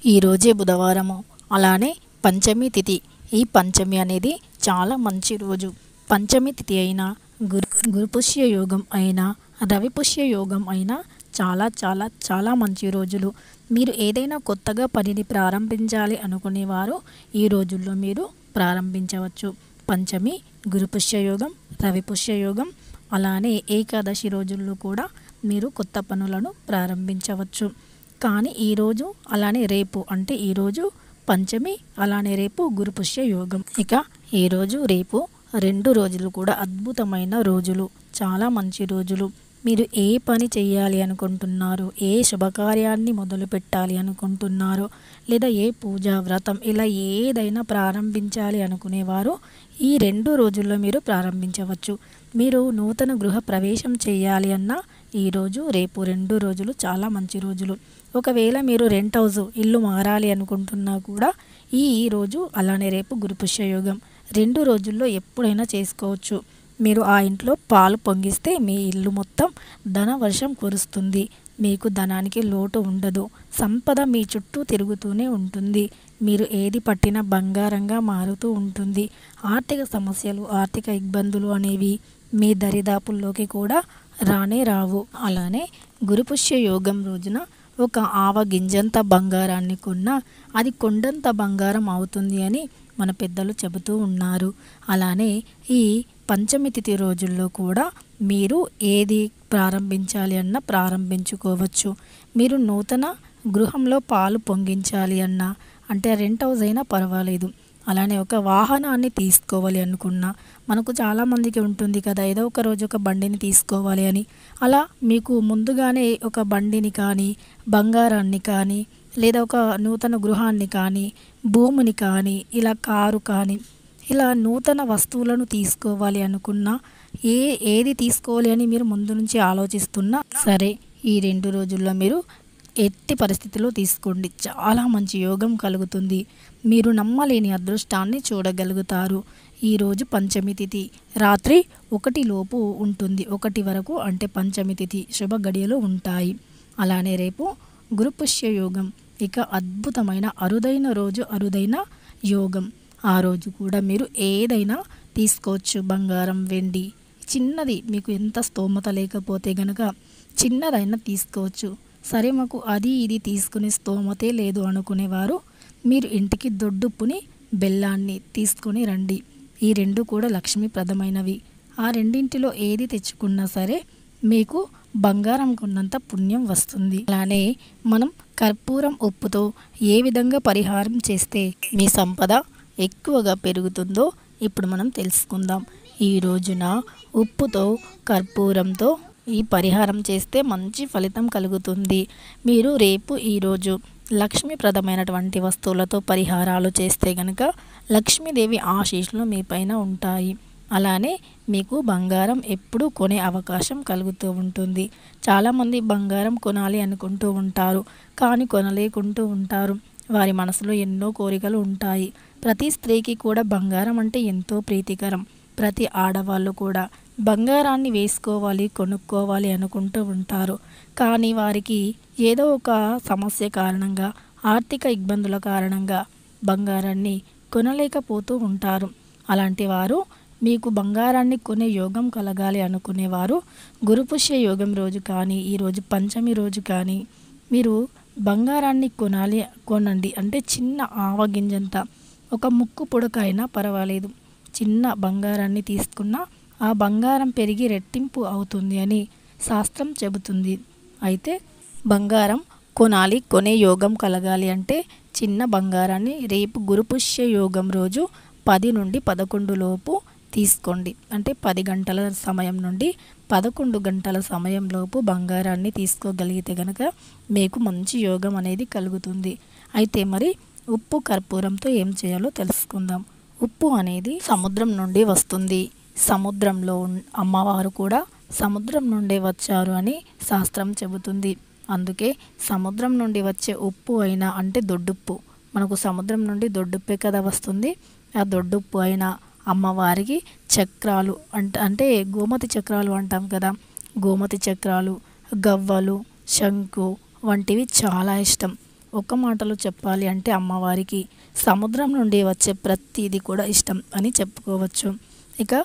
ఈరోజే బుధవారము, అలానే పంచమి తిథి. ఈ పంచమి అనేది చాలా మంచి రోజు. పంచమి తిథి అయినా, గురుపుష్య యోగం అయినా, రవిపుష్య యోగం అయినా చాలా చాలా చాలా మంచి రోజులు. మీరు ఏదైనా కొత్తగా పనిని ప్రారంభించాలి అనుకునేవారు ఈ రోజుల్లో మీరు ప్రారంభించవచ్చు. పంచమి, గురుపుష్య యోగం, రవిపుష్య యోగం, అలానే ఏకాదశి రోజుల్లో కూడా మీరు కొత్త పనులను ప్రారంభించవచ్చు. కానీ ఈరోజు అలానే రేపు, అంటే ఈరోజు పంచమి, అలానే రేపు గురుపుష్య యోగం. ఇక ఈరోజు రేపు 2 రోజులు కూడా అద్భుతమైన రోజులు, చాలా మంచి రోజులు. మీరు ఏ పని చేయాలి అనుకుంటున్నారో, ఏ శుభకార్యాన్ని మొదలు పెట్టాలి అనుకుంటున్నారో, లేదా ఏ పూజ వ్రతం ఇలా ఏదైనా ప్రారంభించాలి అనుకునేవారు ఈ 2 రోజుల్లో మీరు ప్రారంభించవచ్చు. మీరు నూతన గృహ ప్రవేశం చేయాలి అన్నా ఈరోజు రేపు 2 రోజులు చాలా మంచి రోజులు. ఒకవేళ మీరు రెంట్ హౌస్ ఇల్లు మారాలి అనుకుంటున్నా కూడా ఈ రోజు అలానే రేపు గురుపుష్య యోగం 2 రోజుల్లో ఎప్పుడైనా చేసుకోవచ్చు. మీరు ఆ ఇంట్లో పాలు పొంగిస్తే మీ ఇల్లు మొత్తం ధన వర్షం కురుస్తుంది. మీకు ధనానికి లోటు ఉండదు. సంపద మీ చుట్టూ తిరుగుతూనే ఉంటుంది. మీరు ఏది పట్టినా బంగారంగా మారుతూ ఉంటుంది. ఆర్థిక సమస్యలు, ఆర్థిక ఇబ్బందులు అనేవి మీ దరిదాపుల్లోకి కూడా రానే రావు. అలానే గురుపుష్య యోగం రోజున ఒక ఆవ గింజంత బంగారాన్ని కొన్నా అది కొండంత బంగారం అవుతుంది అని మన పెద్దలు చెబుతూ ఉన్నారు. అలానే ఈ పంచమి తిథి రోజుల్లో కూడా మీరు ఏది ప్రారంభించాలి అన్నా ప్రారంభించుకోవచ్చు. మీరు నూతన గృహంలో పాలు పొంగించాలి అన్నా, అంటే రెంట్ హౌస్ అయినా పర్వాలేదు. అలానే ఒక వాహనాన్ని తీసుకోవాలి అనుకున్నా, మనకు చాలామందికి ఉంటుంది కదా, ఏదో ఒక రోజు ఒక బండిని తీసుకోవాలి అని. అలా మీకు ముందుగానే ఒక బండిని కానీ, బంగారాన్ని కానీ, లేదా ఒక నూతన గృహాన్ని కానీ, భూమిని కానీ, ఇలా కారు కానీ, ఇలా నూతన వస్తువులను తీసుకోవాలి అనుకున్నా, ఏది తీసుకోవాలి అని మీరు ముందు నుంచి ఆలోచిస్తున్నా సరే, ఈ 2 రోజుల్లో మీరు ఎట్టి పరిస్థితిలో తీసుకోండి. చాలా మంచి యోగం కలుగుతుంది. మీరు నమ్మలేని అదృష్టాన్ని చూడగలుగుతారు. ఈరోజు పంచమి తిథి రాత్రి 1 లోపు ఉంటుంది. 1 వరకు అంటే పంచమి తిథి శుభ గడియలు ఉంటాయి. అలానే రేపు గురుపుష్య యోగం. ఇక అద్భుతమైన అరుదైన రోజు, అరుదైన యోగం. ఆ రోజు కూడా మీరు ఏదైనా తీసుకోవచ్చు. బంగారం, వెండి, చిన్నది మీకు ఎంత స్తోమత లేకపోతే గనక చిన్నదైనా తీసుకోవచ్చు. సరే, మాకు అది ఇది తీసుకునే స్తోమతే లేదు అనుకునేవారు మీరు ఇంటికి దొడ్డుప్పుని, బెల్లాన్ని తీసుకొని రండి. ఈ 2 కూడా లక్ష్మీప్రదమైనవి. ఆ రెండింటిలో ఏది తెచ్చుకున్నా సరే మీకు బంగారం కొన్నంత పుణ్యం వస్తుంది. అలానే మనం కర్పూరం ఉప్పుతో ఏ విధంగా పరిహారం చేస్తే మీ సంపద ఎక్కువగా పెరుగుతుందో ఇప్పుడు మనం తెలుసుకుందాం. ఈ రోజున ఉప్పుతో, కర్పూరంతో ఈ పరిహారం చేస్తే మంచి ఫలితం కలుగుతుంది. మీరు రేపు ఈరోజు లక్ష్మీప్రదమైనటువంటి వస్తువులతో పరిహారాలు చేస్తే గనక లక్ష్మీదేవి ఆశీస్సులు మీ పైన ఉంటాయి. అలానే మీకు బంగారం ఎప్పుడూ కొనే అవకాశం కలుగుతూ ఉంటుంది. చాలామంది బంగారం కొనాలి అనుకుంటూ ఉంటారు, కానీ కొనలేకుంటూ ఉంటారు. వారి మనసులో ఎన్నో కోరికలు ఉంటాయి. ప్రతి స్త్రీకి కూడా బంగారం అంటే ఎంతో ప్రీతికరం. ప్రతి ఆడవాళ్ళు కూడా బంగారాన్ని వేసుకోవాలి, కొనుక్కోవాలి అనుకుంటూ ఉంటారు. కానీ వారికి ఏదో ఒక సమస్య కారణంగా, ఆర్థిక ఇబ్బందుల కారణంగా బంగారాన్ని కొనలేకపోతూ ఉంటారు. అలాంటి వారు మీకు బంగారాన్ని కొనే యోగం కలగాలి అనుకునేవారు గురుపుష్య యోగం రోజు కానీ, ఈరోజు పంచమి రోజు కానీ మీరు బంగారాన్ని కొనండి. అంటే చిన్న ఆవగింజంత, ఒక ముక్కు పుడక అయినా పర్వాలేదు. చిన్న బంగారాన్ని తీసుకున్న ఆ బంగారం పెరిగి రెట్టింపు అవుతుంది అని శాస్త్రం చెబుతుంది. అయితే బంగారం కొనాలి, కొనే యోగం కలగాలి అంటే చిన్న బంగారాన్ని రేపు గురుపుష్య యోగం రోజు 10 నుండి 11 లోపు తీసుకోండి. అంటే 10 గంటల సమయం నుండి 11 గంటల సమయంలోపు బంగారాన్ని తీసుకోగలిగితే కనుక మీకు మంచి యోగం అనేది కలుగుతుంది. అయితే మరి ఉప్పు, కర్పూరంతో ఏం చేయాలో తెలుసుకుందాం. ఉప్పు అనేది సముద్రం నుండి వస్తుంది. సముద్రంలో అమ్మవారు కూడా సముద్రం నుండి వచ్చారు అని శాస్త్రం చెబుతుంది. అందుకే సముద్రం నుండి వచ్చే ఉప్పు అయినా, అంటే దొడ్డుప్పు, మనకు సముద్రం నుండి దొడ్డుప్పే కదా వస్తుంది. ఆ దొడ్డుప్పు అయినా అమ్మవారికి చక్రాలు అంటే గోమతి చక్రాలు అంటాం కదా, గోమతి చక్రాలు, గవ్వలు, శంకు వంటివి చాలా ఇష్టం. ఒక్క మాటలో చెప్పాలి అంటే అమ్మవారికి సముద్రం నుండి వచ్చే ప్రతిదీ కూడా ఇష్టం అని చెప్పుకోవచ్చు. ఇక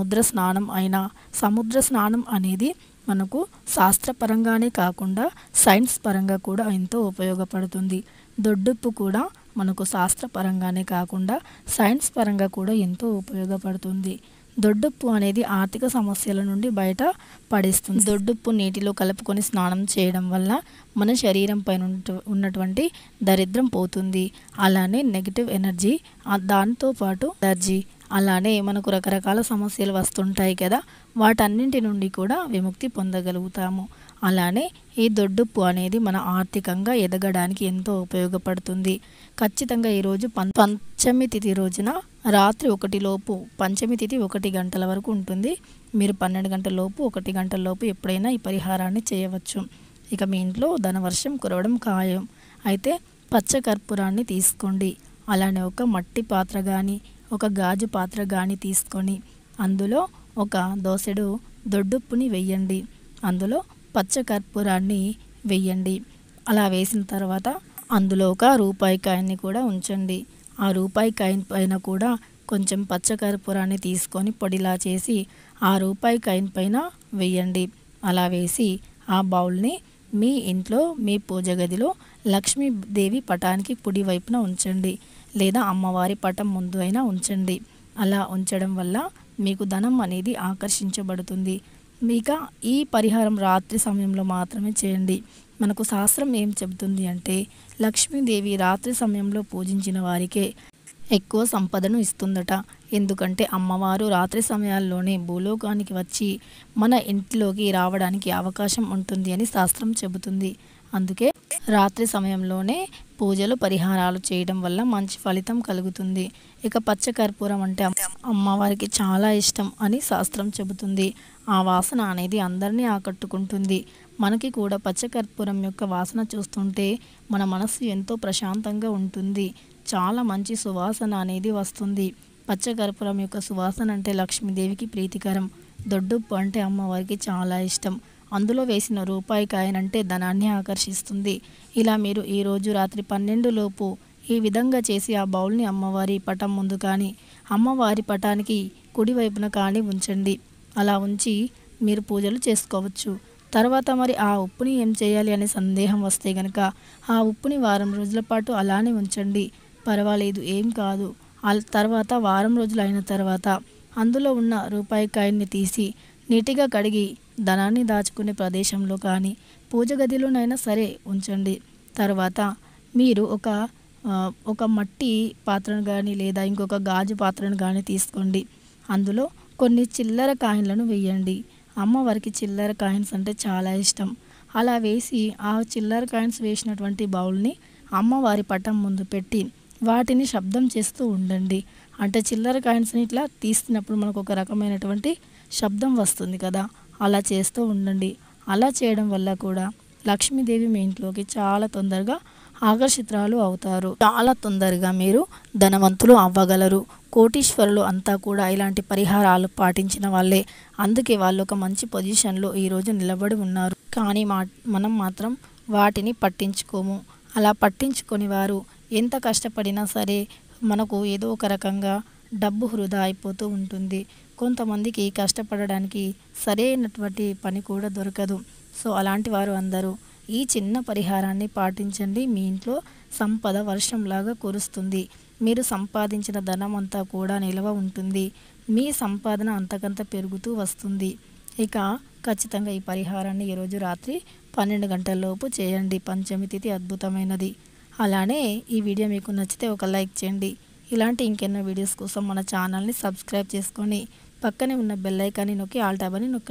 సముద్ర స్నానం అనేది మనకు శాస్త్రపరంగానే కాకుండా సైన్స్ పరంగా కూడా ఎంతో ఉపయోగపడుతుంది. దొడ్డుప్పు కూడా మనకు శాస్త్రపరంగానే కాకుండా సైన్స్ పరంగా కూడా ఎంతో ఉపయోగపడుతుంది. దొడ్డుప్పు అనేది ఆర్థిక సమస్యల నుండి బయట పడేస్తుంది. దొడ్డుప్పు నీటిలో కలుపుకొని స్నానం చేయడం వల్ల మన శరీరం పైన ఉన్నటువంటి దరిద్రం పోతుంది. అలానే నెగిటివ్ ఎనర్జీ, దాంతో పాటు ఎనర్జీ, అలానే మనకు రకరకాల సమస్యలు వస్తుంటాయి కదా, వాటన్నింటి నుండి కూడా విముక్తి పొందగలుగుతాము. అలానే ఈ దొడ్డుప్పు అనేది మన ఆర్థికంగా ఎదగడానికి ఎంతో ఉపయోగపడుతుంది. ఖచ్చితంగా ఈరోజు పంచమి తిథి రోజున రాత్రి 1 లోపు, పంచమి తిథి 1 గంటల వరకు ఉంటుంది. మీరు 12 గంటల లోపు, 1 గంటల లోపు ఎప్పుడైనా ఈ పరిహారాన్ని చేయవచ్చు. ఇక మీ ఇంట్లో ధనవర్షం కురవడం ఖాయం. అయితే పచ్చ కర్పూరాన్ని తీసుకోండి. అలానే ఒక మట్టి పాత్ర కానీ, ఒక గాజు పాత్ర కానీ తీసుకొని అందులో ఒక దోసెడు దొడ్డుప్పుని వెయ్యండి. అందులో పచ్చ కర్పూరాన్ని వెయ్యండి. అలా వేసిన తర్వాత అందులో ఒక రూపాయి కాయిన్ని కూడా ఉంచండి. ఆ రూపాయి కాయిన్ పైన కూడా కొంచెం పచ్చ కర్పూరాన్ని తీసుకొని పొడిలా చేసి ఆ రూపాయి కాయిన్ పైన వెయ్యండి. అలా వేసి ఆ బౌల్ని మీ ఇంట్లో మీ పూజ గదిలో లక్ష్మీదేవి పటానికి కుడి వైపున ఉంచండి, లేదా అమ్మవారి పటం ముందు అయినా ఉంచండి. అలా ఉంచడం వల్ల మీకు ధనం అనేది ఆకర్షించబడుతుంది. ఇక ఈ పరిహారం రాత్రి సమయంలో మాత్రమే చేయండి. మనకు శాస్త్రం ఏం చెబుతుంది అంటే లక్ష్మీదేవి రాత్రి సమయంలో పూజించిన వారికే ఎక్కువ సంపదను ఇస్తుందట. ఎందుకంటే అమ్మవారు రాత్రి సమయాల్లోనే భూలోకానికి వచ్చి మన ఇంట్లోకి రావడానికి అవకాశం ఉంటుంది అని శాస్త్రం చెబుతుంది. అందుకే రాత్రి సమయంలోనే పూజలు పరిహారాలు చేయడం వల్ల మంచి ఫలితం కలుగుతుంది. ఇక పచ్చ కర్పూరం అంటే అమ్మవారికి చాలా ఇష్టం అని శాస్త్రం చెబుతుంది. ఆ వాసన అనేది అందరినీ ఆకట్టుకుంటుంది. మనకి కూడా పచ్చ కర్పూరం యొక్క వాసన చూస్తుంటే మన మనసు ఎంతో ప్రశాంతంగా ఉంటుంది. చాలా మంచి సువాసన అనేది వస్తుంది. పచ్చ కర్పూరం యొక్క సువాసన అంటే లక్ష్మీదేవికి ప్రీతికరం. దొడ్డుప్పు అంటే అమ్మవారికి చాలా ఇష్టం. అందులో వేసిన రూపాయి కాయిన్ అంటే ధనాన్ని ఆకర్షిస్తుంది. ఇలా మీరు ఈరోజు రాత్రి 12 లోపు ఈ విధంగా చేసి ఆ బౌల్ని అమ్మవారి పటం ముందు కానీ, అమ్మవారి పటానికి కుడివైపున కానీ ఉంచండి. అలా ఉంచి మీరు పూజలు చేసుకోవచ్చు. తర్వాత మరి ఆ ఉప్పుని ఏం చేయాలి అనే సందేహం వస్తే కనుక ఆ ఉప్పుని వారం రోజుల పాటు అలానే ఉంచండి, పర్వాలేదు, ఏం కాదు. తర్వాత వారం రోజులు అయిన తర్వాత అందులో ఉన్న రూపాయి కాయిన్ని తీసి నీటిగా కడిగి ధనాన్ని దాచుకునే ప్రదేశంలో కానీ పూజ గదిలోనైనా సరే ఉంచండి. తర్వాత మీరు ఒక మట్టి పాత్రను కానీ లేదా ఇంకొక గాజు పాత్రను కానీ తీసుకోండి. అందులో కొన్ని చిల్లర కాయిన్లను వేయండి. అమ్మవారికి చిల్లర కాయిన్స్ అంటే చాలా ఇష్టం. అలా వేసి ఆ చిల్లర కాయిన్స్ వేసినటువంటి బౌల్ని అమ్మవారి పటం ముందు పెట్టి వాటిని శబ్దం చేస్తూ ఉండండి. అంటే చిల్లర కాయిన్స్ని ఇట్లా తీస్తున్నప్పుడు మనకు ఒక రకమైనటువంటి శబ్దం వస్తుంది కదా, అలా చేస్తూ ఉండండి. అలా చేయడం వల్ల కూడా లక్ష్మీదేవి మీ ఇంట్లోకి చాలా తొందరగా ఆకర్షితురాలు అవుతారు. చాలా తొందరగా మీరు ధనవంతులు అవ్వగలరు. కోటీశ్వరులు అంతా కూడా ఇలాంటి పరిహారాలు పాటించిన వాళ్ళే. అందుకే వాళ్ళు ఒక మంచి పొజిషన్లో ఈరోజు నిలబడి ఉన్నారు. కానీ మనం మాత్రం వాటిని పట్టించుకోము. అలా పట్టించుకొని వారు ఎంత కష్టపడినా సరే మనకు ఏదో ఒక రకంగా డబ్బు వృధా అయిపోతూ ఉంటుంది. కొంతమందికి కష్టపడడానికి సరైనటువంటి పని కూడా దొరకదు. సో అలాంటి వారు అందరూ ఈ చిన్న పరిహారాన్ని పాటించండి. మీ ఇంట్లో సంపద వర్షంలాగా కురుస్తుంది. మీరు సంపాదించిన ధనం అంతా కూడా నిల్వ ఉంటుంది. మీ సంపాదన అంతకంత పెరుగుతూ వస్తుంది. ఇక ఖచ్చితంగా ఈ పరిహారాన్ని ఈరోజు రాత్రి 12 గంటలలోపు చేయండి. పంచమి తిథి అద్భుతమైనది. అలానే ఈ వీడియో మీకు నచ్చితే ఒక లైక్ చేయండి. ఇలాంటి ఇంకెన్నో వీడియోస్ కోసం మన ఛానల్ని సబ్స్క్రైబ్ చేసుకొని పక్కనే ఉన్న బెల్ ఐకాన్ని నొక్కి ఆల్ ట్యాబ్ అని నొక్కండి.